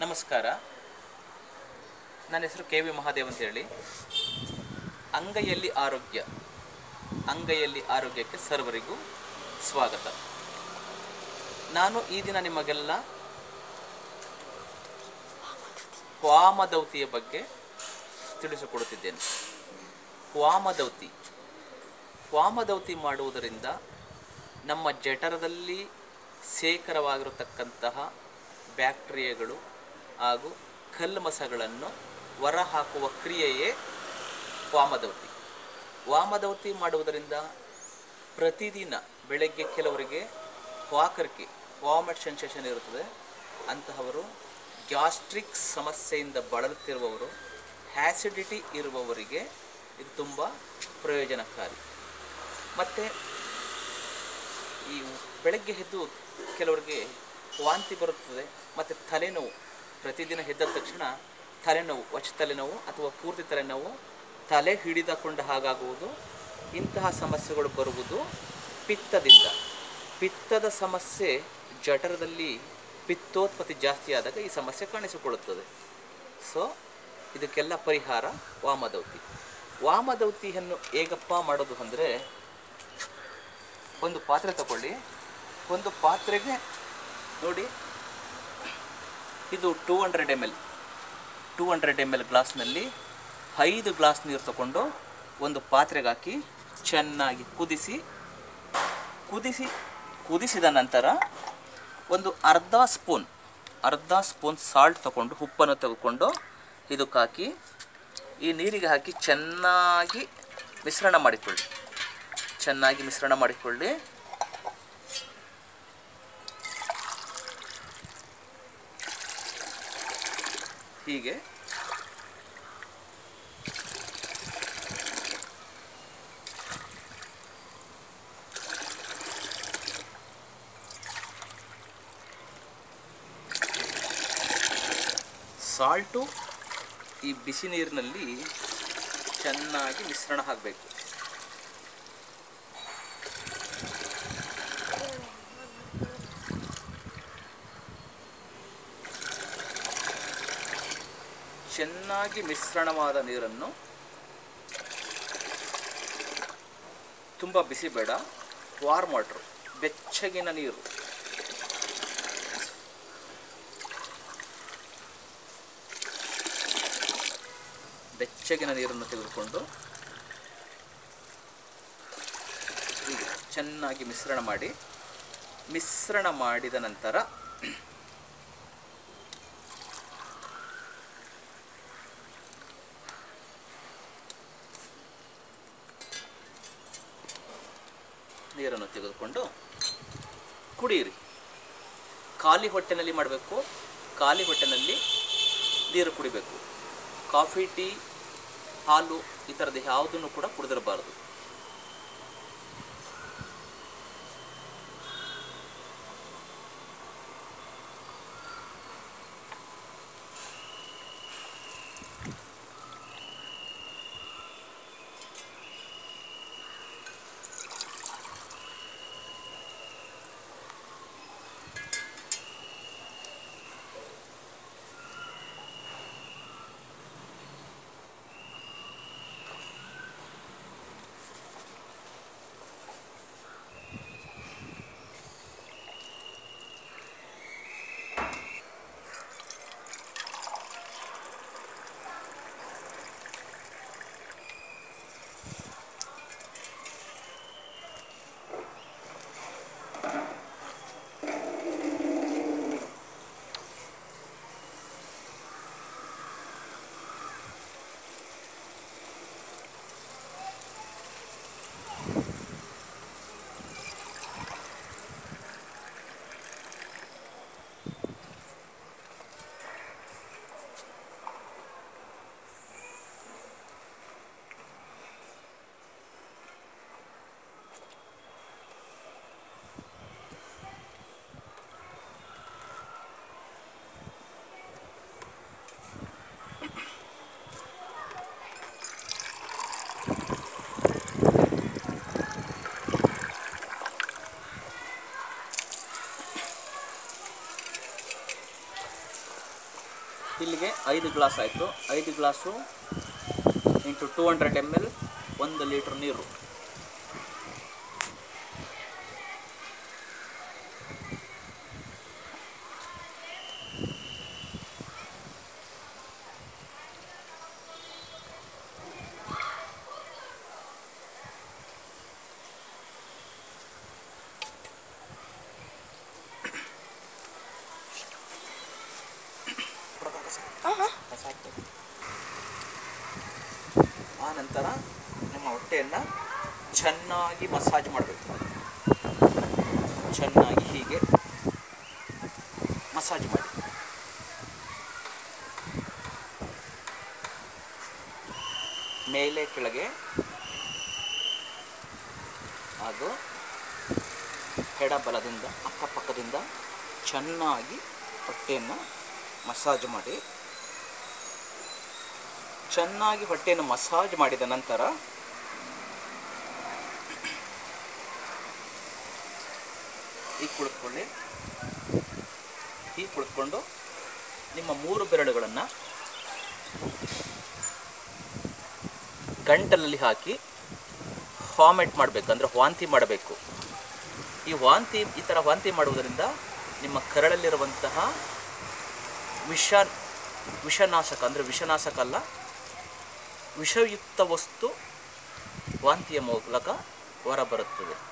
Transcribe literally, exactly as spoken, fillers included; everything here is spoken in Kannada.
ನಮಸ್ಕಾರ. ನನ್ನ ಹೆಸರು ಕೆ ವಿ ಮಹಾದೇವ್ ಅಂತೇಳಿ. ಅಂಗೈಯಲ್ಲಿ ಆರೋಗ್ಯ ಅಂಗೈಯಲ್ಲಿ ಆರೋಗ್ಯಕ್ಕೆ ಸರ್ವರಿಗೂ ಸ್ವಾಗತ. ನಾನು ಈ ದಿನ ನಿಮಗೆಲ್ಲ ವಾಮದೌತಿಯ ಬಗ್ಗೆ ತಿಳಿಸಿಕೊಡುತ್ತಿದ್ದೇನೆ. ವಾಮದೌತಿ ವಾಮದೌತಿ ಮಾಡುವುದರಿಂದ ನಮ್ಮ ಜಠರದಲ್ಲಿ ಶೇಖರವಾಗಿರತಕ್ಕಂತಹ ಬ್ಯಾಕ್ಟೀರಿಯಾಗಳು ಹಾಗೂ ಕಲ್ಮಸಗಳನ್ನು ಹೊರಹಾಕುವ ಕ್ರಿಯೆಯೇ ವಾಮದೌತಿ. ವಾಮದೌತಿ ಮಾಡುವುದರಿಂದ ಪ್ರತಿದಿನ ಬೆಳಗ್ಗೆ ಕೆಲವರಿಗೆ ವಾಕರಿಕೆ ವಾಮಿಟ್ ಸೆನ್ಸೇಷನ್ ಇರುತ್ತದೆ. ಅಂತಹವರು, ಗ್ಯಾಸ್ಟ್ರಿಕ್ ಸಮಸ್ಯೆಯಿಂದ ಬಳಲುತ್ತಿರುವವರು, ಆ್ಯಸಿಡಿಟಿ ಇರುವವರಿಗೆ ಇದು ತುಂಬ ಪ್ರಯೋಜನಕಾರಿ. ಮತ್ತು ಈ ಬೆಳಗ್ಗೆ ಎದ್ದು ಕೆಲವರಿಗೆ ವಾಂತಿ ಬರುತ್ತದೆ ಮತ್ತು ತಲೆನೋವು, ಪ್ರತಿದಿನ ಎದ್ದ ತಕ್ಷಣ ತಲೆನೋವು, ವಚ ತಲೆನೋವು ಅಥವಾ ಪೂರ್ತಿ ತಲೆನೋವು, ತಲೆ ಹಿಡಿದುಕೊಂಡ ಹಾಗಾಗುವುದು, ಇಂತಹ ಸಮಸ್ಯೆಗಳು ಬರುವುದು ಪಿತ್ತದಿಂದ. ಪಿತ್ತದ ಸಮಸ್ಯೆ ಜಠರದಲ್ಲಿ ಪಿತ್ತೋತ್ಪತ್ತಿ ಜಾಸ್ತಿ ಆದಾಗ ಈ ಸಮಸ್ಯೆ ಕಾಣಿಸಿಕೊಳ್ಳುತ್ತದೆ. ಸೊ ಇದಕ್ಕೆಲ್ಲ ಪರಿಹಾರ ವಾಮದೌತಿ. ವಾಮದೌತಿಯನ್ನು ಹೇಗಪ್ಪ ಮಾಡೋದು ಅಂದರೆ, ಒಂದು ಪಾತ್ರೆ ತಗೊಳ್ಳಿ. ಒಂದು ಪಾತ್ರೆಗೆ ನೋಡಿ, ಇದು two hundred M L two hundred M L ಗ್ಲಾಸ್ನಲ್ಲಿ ಐದು ಗ್ಲಾಸ್ ನೀರು ತಗೊಂಡು ಒಂದು ಪಾತ್ರೆಗೆ ಹಾಕಿ ಚೆನ್ನಾಗಿ ಕುದಿಸಿ ಕುದಿಸಿ ಕುದಿಸಿದ ನಂತರ ಒಂದು ಅರ್ಧ ಸ್ಪೂನ್ ಅರ್ಧ ಸ್ಪೂನ್ ಸಾಲ್ಟ್ ತಗೊಂಡು, ಉಪ್ಪನ್ನು ತೆಗೆದುಕೊಂಡು ಇದಕ್ಕೆ ಹಾಕಿ ಈ ನೀರಿಗೆ ಹಾಕಿ ಚೆನ್ನಾಗಿ ಮಿಶ್ರಣ ಮಾಡಿಕೊಳ್ಳಿ ಚೆನ್ನಾಗಿ ಮಿಶ್ರಣ ಮಾಡಿಕೊಳ್ಳಿ ಹೀಗೆ ಸಾಲ್ಟು ಈ ಬಿಸಿ ನೀರಿನಲ್ಲಿ ಚೆನ್ನಾಗಿ ಮಿಶ್ರಣ ಆಗಬೇಕು. ಚೆನ್ನಾಗಿ ಮಿಶ್ರಣವಾದ ನೀರನ್ನು, ತುಂಬ ಬಿಸಿ ಬೇಡ, ವಾರ್ಮ್ ವಾಟರ್, ಬೆಚ್ಚಗಿನ ನೀರು, ಬೆಚ್ಚಗಿನ ನೀರನ್ನು ತೆಗೆದುಕೊಂಡು ಹೀಗೆ ಚೆನ್ನಾಗಿ ಮಿಶ್ರಣ ಮಾಡಿ ಮಿಶ್ರಣ ಮಾಡಿದ ನಂತರ ನೀರನ್ನು ತೆಗೆದುಕೊಂಡು ಕುಡಿಯಿರಿ. ಖಾಲಿ ಹೊಟ್ಟೆನಲ್ಲಿ ಮಾಡಬೇಕು. ಖಾಲಿ ಹೊಟ್ಟೆನಲ್ಲಿ ನೀರು ಕುಡಿಬೇಕು. ಕಾಫಿ, ಟೀ, ಹಾಲು ಈ ಥರದ್ದು ಯಾವುದನ್ನು ಕೂಡ ಕುಡಿದಿರಬಾರದು. ಇಲ್ಲಿಗೆ ಐದು ಗ್ಲಾಸ್ ಆಯಿತು. ಐದು glass into two hundred M L ಒಂದು ಲೀಟ್ರ್ ನೀರು. ಆ ನಂತರ ನಿಮ್ಮ ಹೊಟ್ಟೆಯನ್ನು ಚೆನ್ನಾಗಿ ಮಸಾಜ್ ಮಾಡಬೇಕು. ಚೆನ್ನಾಗಿ ಹೀಗೆ ಮಸಾಜ್ ಮಾಡಿ. ಮೇಲೆ ಕೆಳಗೆ ಹಾಗೂ ಎಡಬಲದಿಂದ ಅಕ್ಕಪಕ್ಕದಿಂದ ಚೆನ್ನಾಗಿ ಹೊಟ್ಟೆಯನ್ನು ಮಸಾಜ್ ಮಾಡಿ. ಚೆನ್ನಾಗಿ ಹೊಟ್ಟೆಯನ್ನು ಮಸಾಜ್ ಮಾಡಿದ ನಂತರ ಈಗ ಕುಳಿತುಕೊಳ್ಳಿ. ಹೀಗೆ ಕುಳಿತುಕೊಂಡು ನಿಮ್ಮ ಮೂರು ಬೆರಳುಗಳನ್ನು ಗಂಟಲಲ್ಲಿ ಹಾಕಿ ವಾಮಿಟ್ ಮಾಡಬೇಕು, ಅಂದರೆ ವಾಂತಿ ಮಾಡಬೇಕು. ಈ ವಾಂತಿ ಈ ಥರ ವಾಂತಿ ಮಾಡುವುದರಿಂದ ನಿಮ್ಮ ಕರಳಲ್ಲಿರುವಂತಹ ವಿಷ ವಿಷನಾಶಕ ಅಂದರೆ ವಿಷನಾಶಕ ಅಲ್ಲ, ವಿಷಯುಕ್ತ ವಸ್ತು ವಾಂತಿಯ ಮೂಲಕ ಹೊರಬರುತ್ತದೆ.